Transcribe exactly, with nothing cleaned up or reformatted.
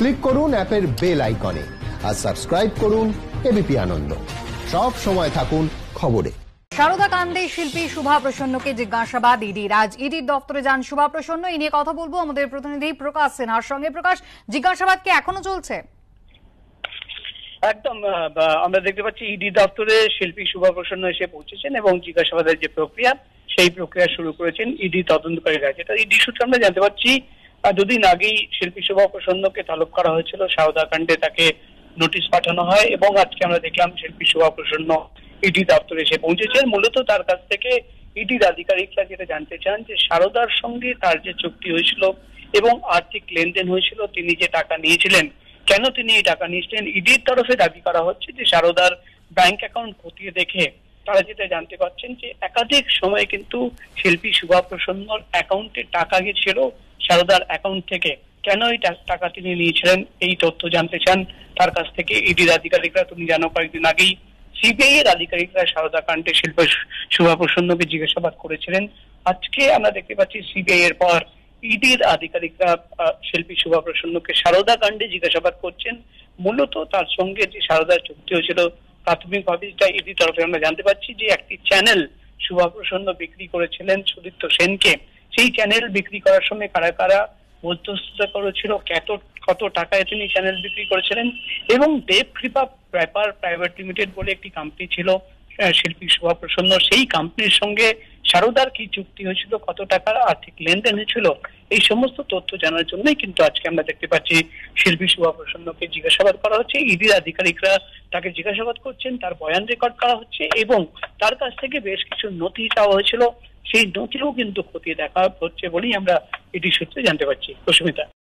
Click করুন অ্যাপের bell আইকনে আর সাবস্ক্রাইব করুন এবিপি আনন্দ। সব সময় থাকুন খবরে। সারদা কাণ্ডে শিল্পী শুভা প্রসন্নকে জিজ্ঞাসাবাদ ইডির। আজ ইডির দপ্তরে যান শুভা প্রসন্ন। এই নিয়ে কথা বলবো আমাদের প্রতিনিধি প্রকাশ সিনহার সঙ্গে। প্রকাশ, জিজ্ঞাসাবাদ কি এখনো চলছে? একদম, আমরা দেখতে পাচ্ছি ইডি দপ্তরে শিল্পী শুভা প্রসন্ন এসে পৌঁছেছেন এবং জিজ্ঞাসাবাদের যে প্রক্রিয়া সেই প্রক্রিয়া শুরু করেছেন ইডি তদন্তকারীরা। যেটা ইডি সূত্রে আমরা জানতে পারছি, দুদিন আগেই শিল্পী শুভা প্রসন্নকে তলব করা হয়েছিল সারদা কাণ্ডে, তাকে নোটিশ পাঠানো হয় এবং আজকে আমরা দেখলাম শিল্পী শুভা প্রসন্ন ইডি দপ্তরে এসে পৌঁছেছেন। মূলত তার কাছ থেকে ইডির আধিকারিকরা যেটা জানতে চান যে সারদার সঙ্গে তার যে চুক্তি হয়েছিল এবং আর্থিক লেনদেন হয়েছিল, তিনি যে টাকা নিয়েছিলেন, কেন তিনি এই টাকা নিয়েছিলেন। ইডির তরফে দাবি করা হচ্ছে যে সারদার ব্যাংক অ্যাকাউন্ট খতিয়ে দেখে তারা যেটা জানতে পারছেন যে একাধিক সময় কিন্তু শিল্পী শুভা প্রসন্নর অ্যাকাউন্টে টাকা গেছিল সারদার অ্যাকাউন্ট থেকে। কেন এই টাকা তিনি নিয়েছিলেন এই তথ্য জানতে চান তার কাছ থেকে ইডির আধিকারিকরা। তুমি জানো, কয়েকদিন আগেই সিবিআই এর আধিকারিকরা সারদা কাণ্ডে শিল্পী শুভা প্রসন্নকে জিজ্ঞাসাবাদ করেছিলেন। আজকে আমরা দেখতে পাচ্ছি সিবিআই এর পর ইডির আধিকারিকরা শিল্পী শুভা প্রসন্নকে সারদা কাণ্ডে জিজ্ঞাসাবাদ করছেন। মূলত তার সঙ্গে যে সারদার চুক্তি হয়েছিল, প্রাথমিকভাবে যেটা ইডির তরফে আমরা জানতে পারছি যে একটি চ্যানেল শুভা প্রসন্ন বিক্রি করেছিলেন সুদীপ্ত সেনকে। সেই চ্যানেল বিক্রি করার সময় কারা কারা মধ্যস্থতা করেছিল, কত কত টাকায় তিনি চ্যানেল বিক্রি করেছিলেন, এবং দেব কৃপা ব্যাপার প্রাইভেট লিমিটেড বলে একটি কোম্পানি ছিল শিল্পী শুভা প্রসন্ন, সেই কোম্পানির সঙ্গে সারদার কি চুক্তি হয়েছিল, কত টাকার আর্থিক লেনদেন হয়েছিল, এই সমস্ত তথ্য জানার জন্যই কিন্তু আজকে আমরা দেখতে পাচ্ছি শিল্পী শুভা প্রসন্নকে জিজ্ঞাসাবাদ করা হচ্ছে। ইডির আধিকারিকরা তাকে জিজ্ঞাসাবাদ করছেন, তার বয়ান রেকর্ড করা হচ্ছে এবং তার কাছ থেকে বেশ কিছু নথি চাওয়া হয়েছিল, সেই নথিও কিন্তু খতিয়ে দেখা হচ্ছে বলেই আমরা ইডি সূত্রে জানতে পারছি। সুস্মিতা।